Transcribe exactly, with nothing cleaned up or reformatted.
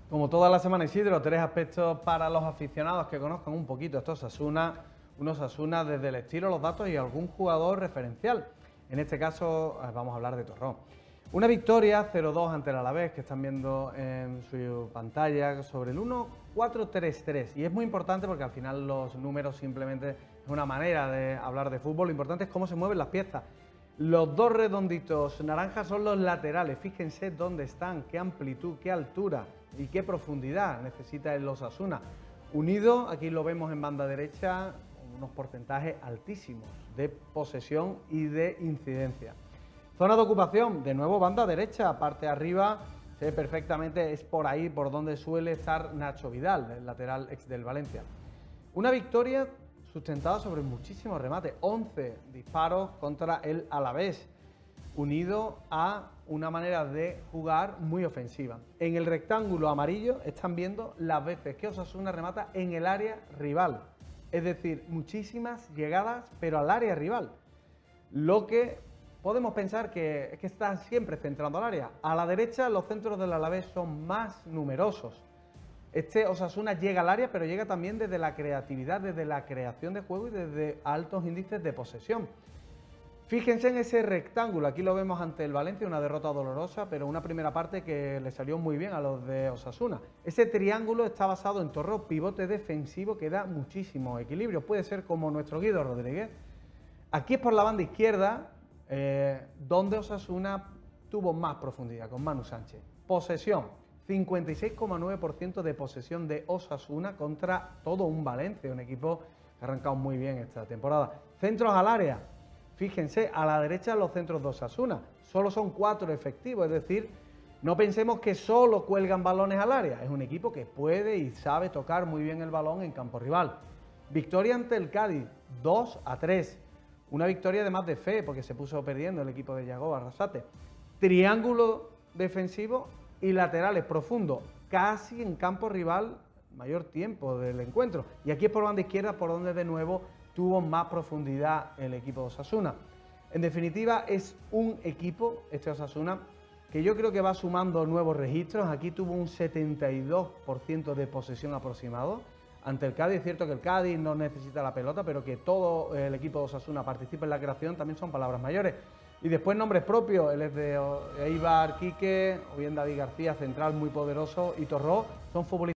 Como toda la semana, Isidro, tres aspectos para los aficionados que conozcan un poquito estos Osasuna, unos Osasuna desde el estilo, los datos y algún jugador referencial. En este caso vamos a hablar de Torró. Una victoria cero dos ante el Alavés, que están viendo en su pantalla, sobre el uno cuatro tres tres. Y es muy importante porque al final los números simplemente es una manera de hablar de fútbol. Lo importante es cómo se mueven las piezas. Los dos redonditos naranjas son los laterales. Fíjense dónde están, qué amplitud, qué altura y qué profundidad necesita el Osasuna. Unido, aquí lo vemos en banda derecha, unos porcentajes altísimos de posesión y de incidencia. Zona de ocupación, de nuevo banda derecha, parte arriba, se ve perfectamente, es por ahí por donde suele estar Nacho Vidal, el lateral ex del Valencia. Una victoria sustentada sobre muchísimos remates, once disparos contra el Alavés, unido a una manera de jugar muy ofensiva. En el rectángulo amarillo están viendo las veces que Osasuna remata en el área rival, es decir, muchísimas llegadas pero al área rival, lo que podemos pensar que es que están siempre centrando al área. A la derecha los centros del Alavés son más numerosos. Este Osasuna llega al área, pero llega también desde la creatividad, desde la creación de juego y desde altos índices de posesión. Fíjense en ese rectángulo, aquí lo vemos ante el Valencia, una derrota dolorosa, pero una primera parte que le salió muy bien a los de Osasuna. Ese triángulo está basado en Torró, pivote defensivo que da muchísimo equilibrio, puede ser como nuestro Guido Rodríguez. Aquí es por la banda izquierda, eh, donde Osasuna tuvo más profundidad, con Manu Sánchez. Posesión, cincuenta y seis coma nueve por ciento de posesión de Osasuna contra todo un Valencia, un equipo que ha arrancado muy bien esta temporada. Centros al área. Fíjense, a la derecha los centros de Osasuna, solo son cuatro efectivos, es decir, no pensemos que solo cuelgan balones al área, es un equipo que puede y sabe tocar muy bien el balón en campo rival. Victoria ante el Cádiz, dos a tres, una victoria además de fe, porque se puso perdiendo el equipo de Yago Arrasate. Triángulo defensivo y laterales profundos, casi en campo rival, mayor tiempo del encuentro. Y aquí es por banda izquierda por donde de nuevo tuvo más profundidad el equipo de Osasuna. En definitiva, es un equipo, este Osasuna, que yo creo que va sumando nuevos registros. Aquí tuvo un setenta y dos por ciento de posesión aproximado ante el Cádiz. Es cierto que el Cádiz no necesita la pelota, pero que todo el equipo de Osasuna participe en la creación también son palabras mayores. Y después nombres propios, él es de Eibar, Quique, o bien David García, central muy poderoso, y Torró, son futbolistas